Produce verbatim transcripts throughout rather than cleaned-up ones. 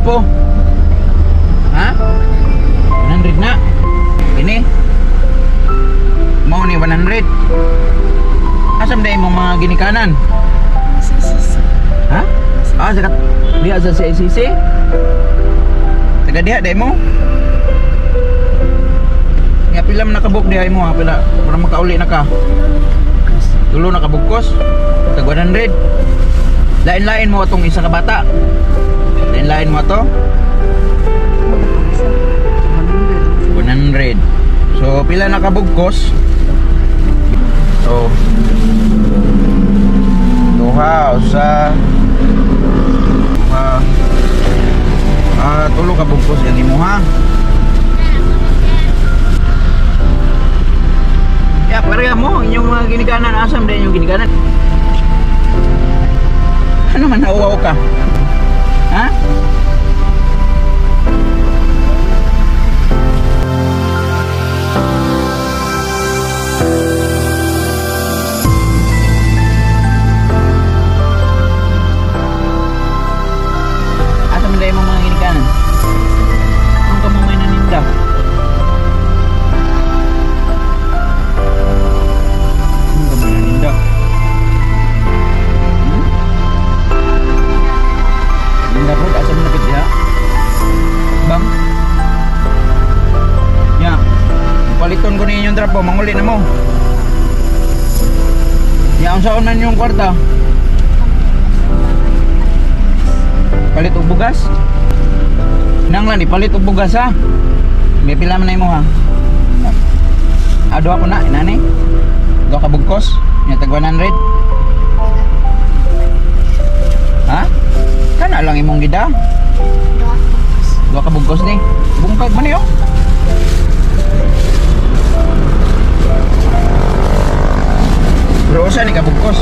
trapo. Ha? one hundred na. Ini. Mau ni one hundred. Asam day mo mga ginikanan? Ha? Ah, sakat dia sa C C C. Taga diha day mo. Nga pila man nakabuk diha mo ha, pila para makauli na ka. Tulo nakabugkos. Tag one hundred. Lain-lain mo atong isa ka bata. Lain-lain mo to. one hundred. So pila nakabugkos? So duha usa uh, uh, tulo ka bugkos yan imo ha. Ya pareha mo inyong mga ginikanan. Asam din inyong ginikanan. Ano man nauwaw ka? Ha? Paliton ko ninyo yung trapo, manguli na mo. Yaon sa unan yung kwarta. Palit og bugas. Nang lang, palit og bugas ha. May pila man na mo ha. Ado ako na, inani. Do ka bugkos, nya tag one hundred. Ha? Kana lang imong gida. Do ka bugkos ni. Bungkag man yo. Bro, saan ikabugkos?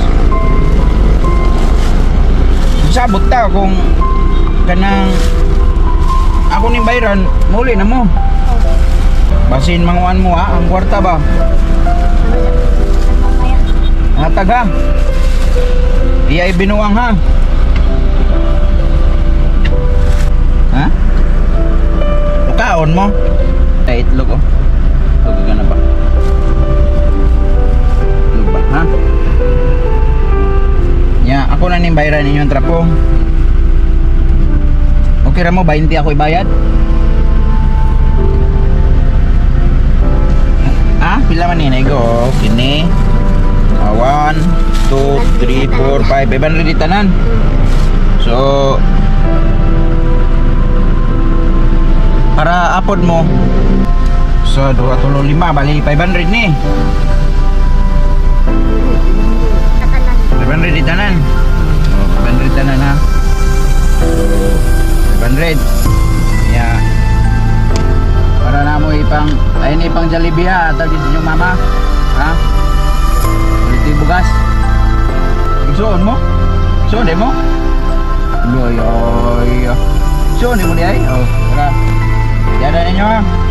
Sabot ta kung kanang ako ning bayran, muli na mo. Basin manguan mo ha, ang kwarta ba? Natag ha. Iya ibinuang ha. Ha? Mukaon mo. Ay itlog oh. Itlog ka na ba? Ha? Ya, ako na ning bayaran ninyo ang trapo. Okay ra mo, twenty ako ibayad? Ah, pila man ni nego? Kini. one, two, three, four, five. five hundred tanan. So para apod mo. So dua tulo lima bali five hundred ni. five hundred di tanan. Oh, five hundred tanan ha. five hundred. Ya. Para na mo ipang ay ni pang Jollibee ha, atau di inyong mama. Ha? Ulit yung bugas. Isuon mo? Isuon mo? Loy, oy. Isuon mo di ay? Oh, tara. Diyan na ninyo ha.